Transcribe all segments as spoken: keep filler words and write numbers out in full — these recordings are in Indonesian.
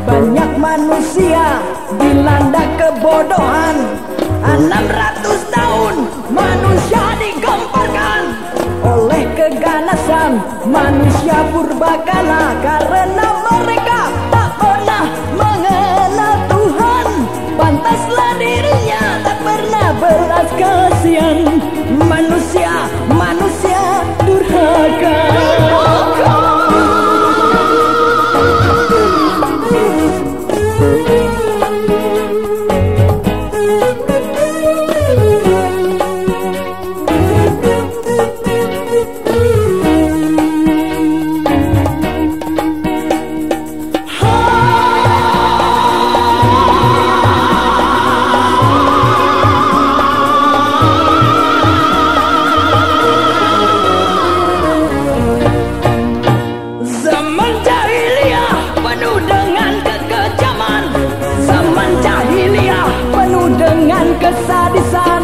Banyak manusia dilanda kebodohan. Enam ratus tahun manusia digemparkan oleh keganasan manusia purbakala, karena mereka tak pernah mengenal Tuhan. Pantaslah dirinya tak pernah belas kasihan. Manusia, manusia durhaka. Kesadisan,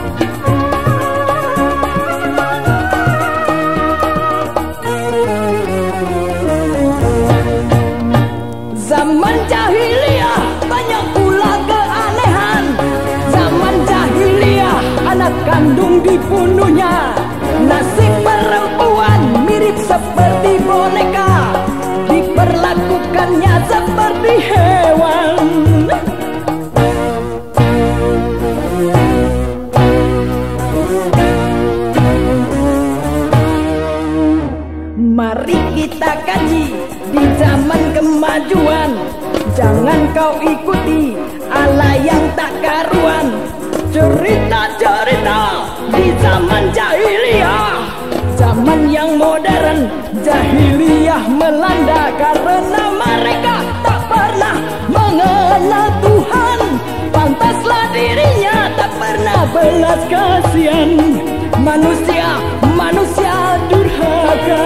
zaman jahiliyah banyak pula keanehan. Zaman jahiliyah anak kandung dibunuhnya. Nasib perempuan mirip seperti boneka, diperlakukannya seperti hewan. Mari kita kaji di zaman kemajuan. Jangan kau ikuti ala yang tak karuan. Cerita-cerita di zaman jahiliyah, zaman yang modern, jahiliyah melanda, karena mereka tak pernah mengenal Tuhan. Pantaslah dirinya tak pernah belas kasihan. Manusia, manusia durhaka.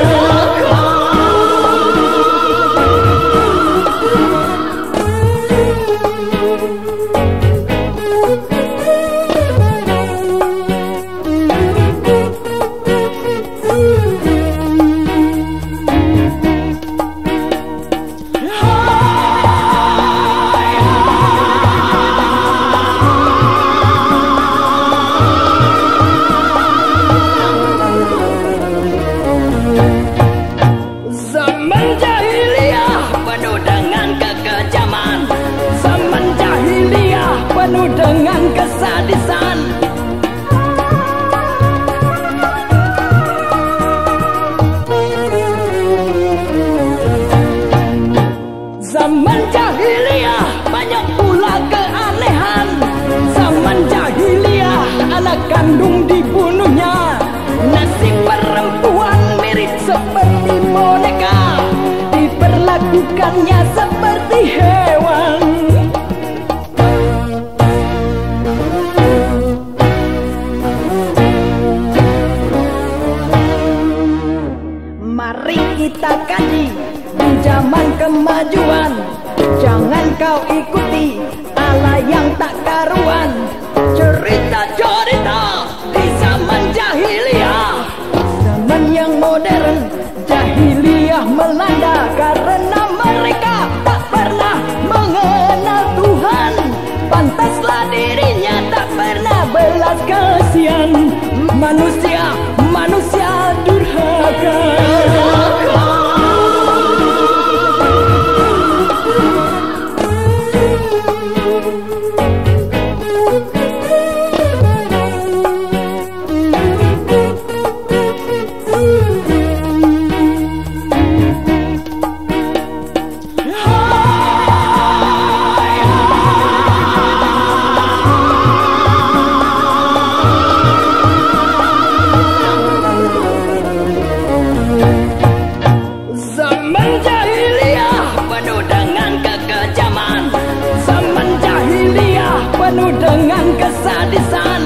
Penuh dengan kesadisan, zaman jahiliyah banyak pula keanehan. Zaman jahiliyah anak kandung dibunuhnya. Nasib perempuan mirip seperti boneka, diperlakukannya seperti hewan. Mari kita kaji di zaman kemajuan. Jangan kau ikuti ala yang tak karuan. Cerita-cerita di zaman jahiliyah, zaman yang modern, jahiliyah melanda, karena mereka tak pernah mengenal Tuhan. Pantaslah dirinya tak pernah belas kasihan. Manusia, manusia durhaka. Penuh dengan kesadisan,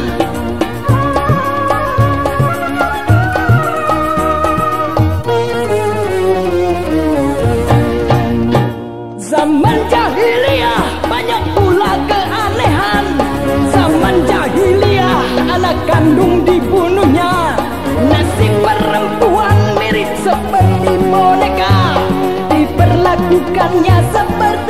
zaman jahiliyah banyak pula keanehan. Zaman jahiliyah anak kandung dibunuhnya. Nasib perempuan mirip seperti boneka, diperlakukannya seperti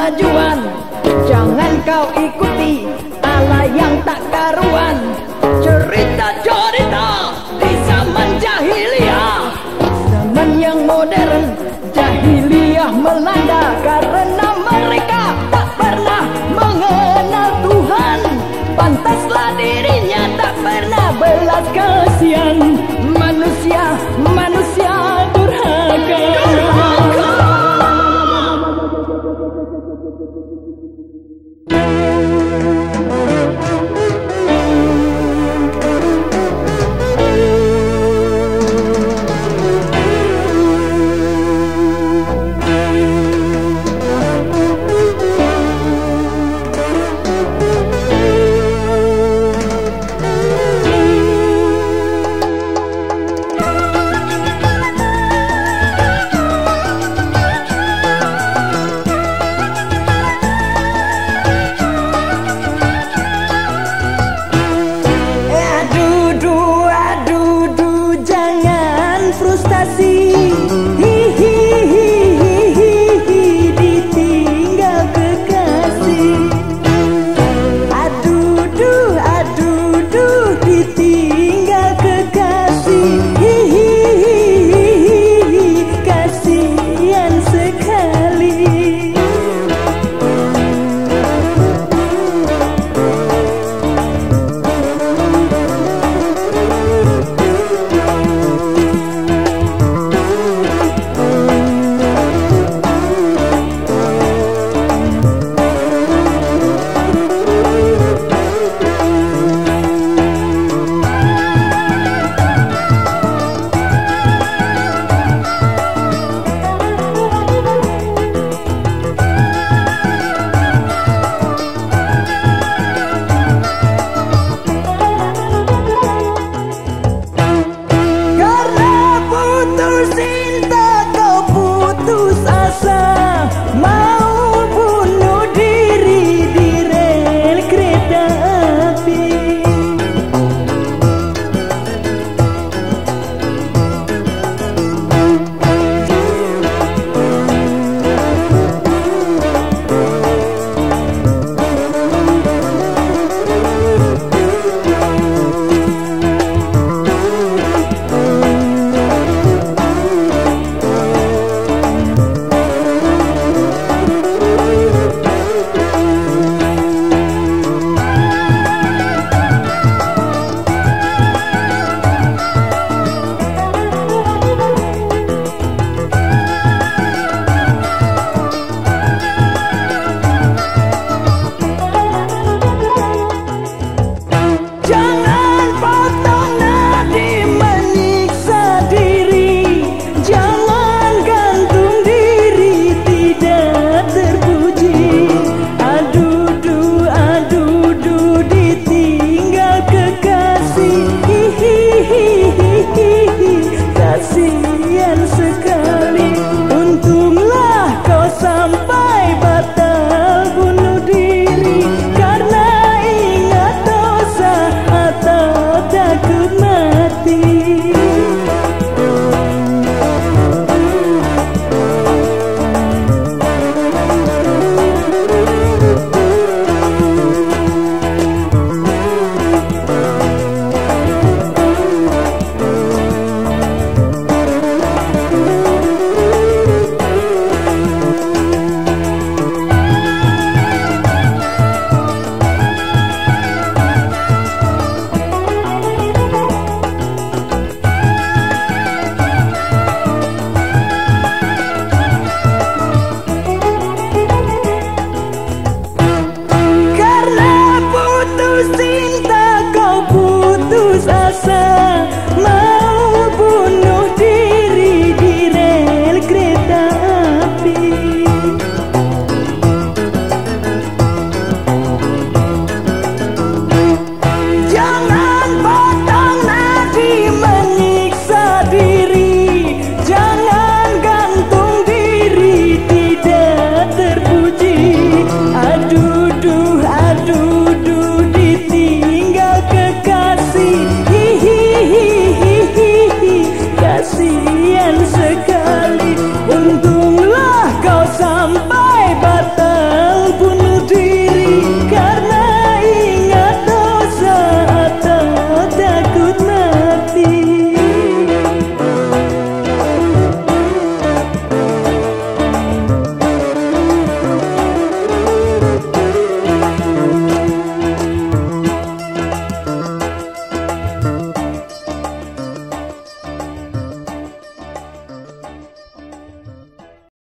kemajuan. Jangan kau ikuti ala yang tak karuan. Cerita-cerita di zaman jahiliyah, zaman yang modern, jahiliyah melanda karena mereka tak pernah mengenal Tuhan. Pantaslah dirinya tak pernah belas kasihan. Manusia, manusia durhaka.